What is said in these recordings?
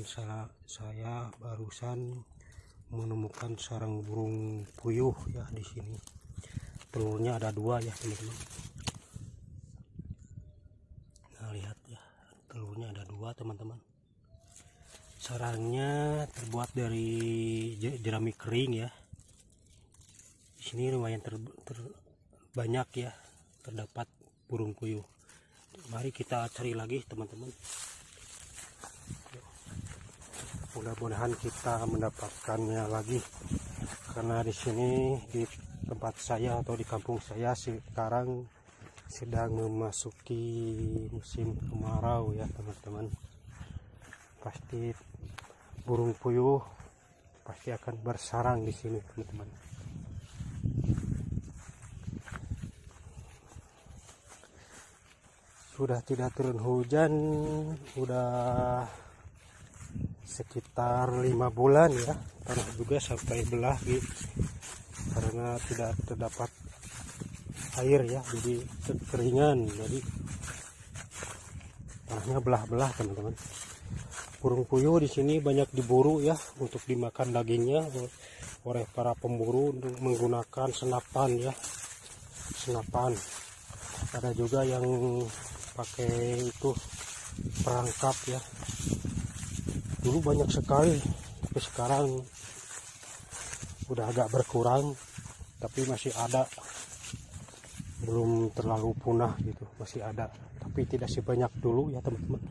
saya barusan menemukan sarang burung puyuh ya di sini. Telurnya ada 2 ya teman-teman. Nah lihat ya, telurnya ada 2 teman-teman. Sarangnya terbuat dari jerami kering ya. Di sini lumayan banyak ya, terdapat burung puyuh. Mari kita cari lagi teman-teman. Mudah-mudahan kita mendapatkannya lagi, karena di sini di tempat saya atau di kampung saya sekarang sedang memasuki musim kemarau ya teman-teman. Pasti burung puyuh pasti akan bersarang di sini teman-teman. Sudah tidak turun hujan, udah sekitar 5 bulan ya. Tanah juga sampai belah gitu, karena tidak terdapat air ya, jadi kekeringan, jadi tanahnya belah-belah teman-teman. Burung puyuh di sini banyak diburu ya, untuk dimakan dagingnya oleh para pemburu untuk menggunakan senapan ya, senapan. Ada juga yang pakai itu perangkap ya. Dulu banyak sekali, tapi sekarang udah agak berkurang, tapi masih ada, belum terlalu punah gitu, masih ada, tapi tidak sebanyak dulu ya teman-teman.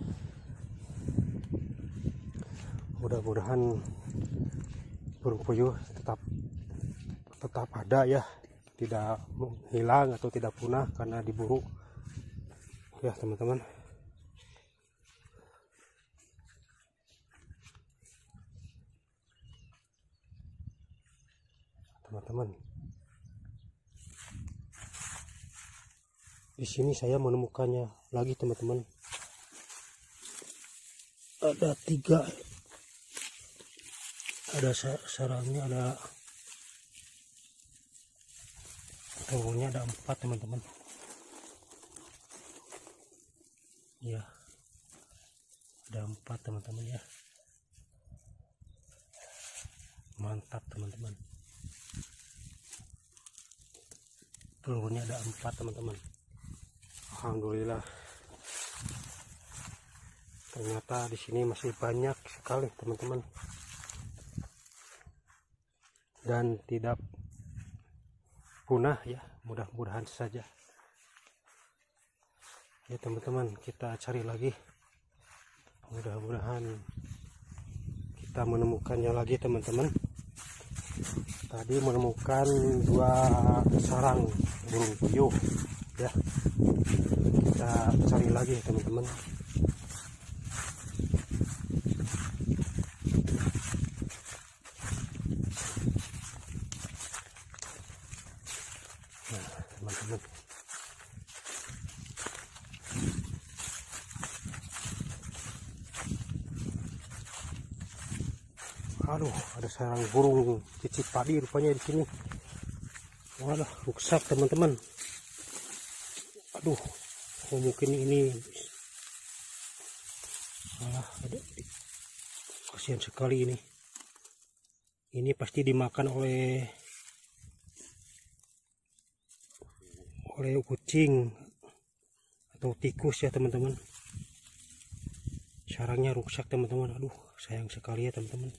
Mudah-mudahan burung puyuh tetap ada ya, tidak hilang atau tidak punah karena diburu ya teman-teman. Di sini saya menemukannya lagi teman-teman. Ada 3, ada sarangnya, ada telurnya ada 4 teman-teman. Ya, ada 4 teman-teman ya. Mantap teman-teman. Telurnya ada 4 teman-teman. Alhamdulillah. Ternyata di sini masih banyak sekali teman-teman, dan tidak punah ya, mudah-mudahan saja ya teman-teman. Kita cari lagi, mudah-mudahan kita menemukannya lagi teman-teman. Tadi menemukan 2 sarang burung puyuh ya, kita cari lagi teman-teman. Nah teman-teman, aduh, ada sarang burung cicit padi rupanya di sini. Walah, rusak teman-teman. Aduh, mungkin ini ada, kasihan sekali ini. Ini pasti dimakan oleh kucing atau tikus ya teman-teman. Sarangnya rusak teman-teman. Aduh, sayang sekali ya teman-teman.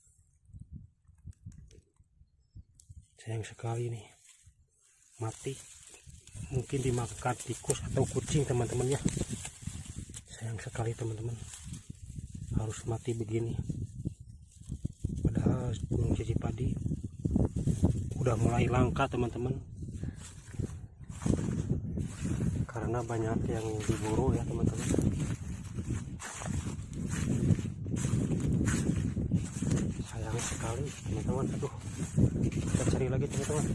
Sayang sekali nih, mati. Mungkin dimakan tikus atau kucing teman-teman ya. Sayang sekali teman-teman, harus mati begini. Padahal burung cicit padi udah mulai langka teman-teman, karena banyak yang diburu ya teman-teman. Sayang sekali teman-teman. Aduh, kita cari lagi teman-teman.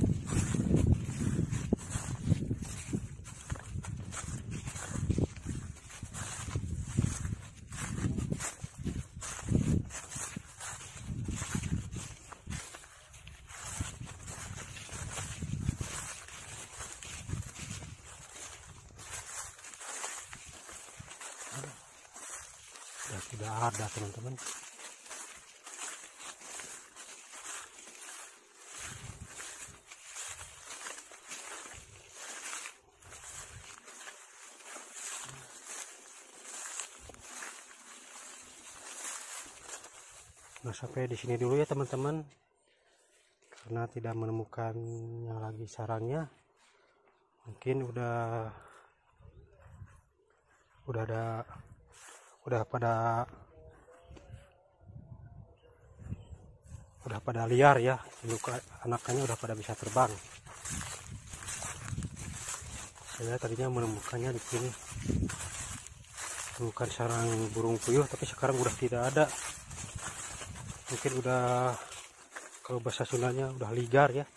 Sudah tidak ada teman-teman. Nah, sampai di sini dulu ya teman-teman, karena tidak menemukannya lagi sarangnya. Mungkin udah pada liar ya, anakannya udah pada bisa terbang. Saya tadinya menemukannya di sini, bukan sarang burung puyuh, tapi sekarang udah tidak ada. Mungkin udah, kalau bahasa Sundanya udah ligar ya.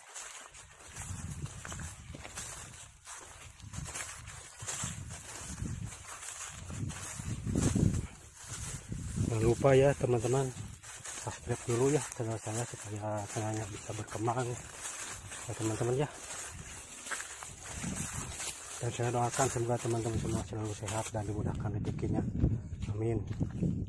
Jangan lupa ya teman-teman, subscribe dulu ya channel saya supaya channelnya bisa berkembang ya teman-teman ya. Dan saya doakan semoga teman-teman semua selalu sehat dan dimudahkan rezekinya. Amin.